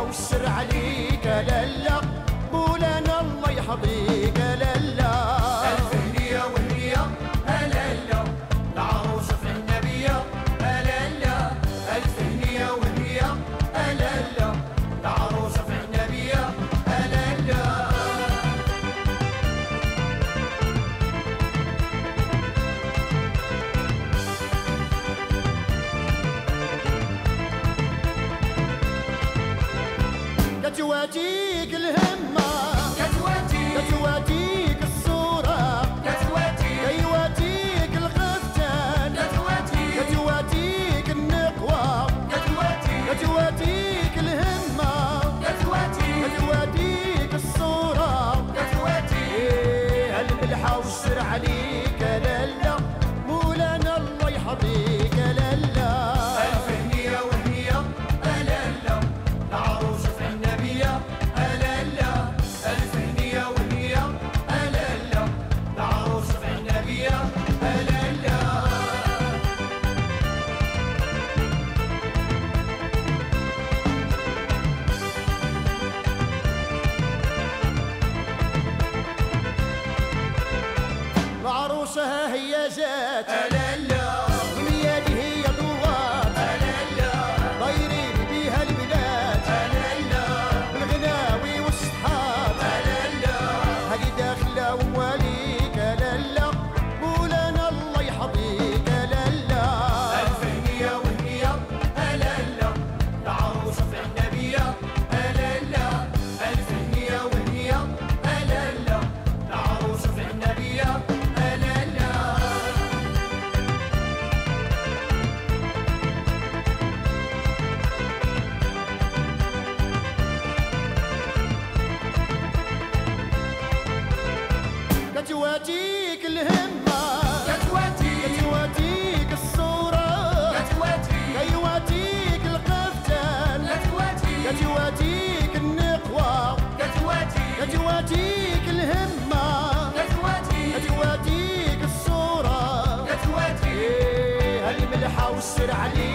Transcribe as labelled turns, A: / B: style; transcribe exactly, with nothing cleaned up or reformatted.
A: والسر عليك لالا مولانا الله يحظيك لالا.
B: ألف هنية وهنية هلالا العروسة في النبية هلالا. ألف هنية وهنية هلالا العروسة في النبية هلالا.
A: كتواتيك الهمة
B: كتواتي
A: كتواتيك الصورة
B: كتواتي
A: كيواتيك الخفتان
B: كتواتي
A: كتواتيك النقوة
B: كتواتي
A: كتواتيك الهمة
B: كتواتي
A: كتواتيك الصورة
B: كتواتي.
A: إيه هالملحة والسر عليك لالا مولانا الله يحظيك لالا.
B: ألف هنية وهنية هلالا العروسة في النبية هلالا. ألف هنية وهنية هلالا العروسة في النبية هلالا.
A: العروسة ها هي جات
B: هلالا
A: وليالي هي ضوات
B: هلالا
A: طايرين بيها البلاد
B: هلالا
A: بالغناوي والصحاب
B: هلالا.
A: هذه داخلة ومواليك لالا مولانا الله يحظيك لالا.
B: ألف هنية وهنية هلالا العروسة في النبية هلالا. ألف هنية وهنية هلالا العروسة في النبية هلالا.
A: كتواتيك الهمة
B: كتواتي
A: كتواتيك الصورة
B: كتواتي
A: كيواتيك القفتان
B: كتواتي
A: كتواتيك النقوة
B: كتواتي
A: كتواتيك الهمة
B: كتواتي
A: كتواتيك الصورة
B: كتواتي.
A: إيه هالملحة والسر عليك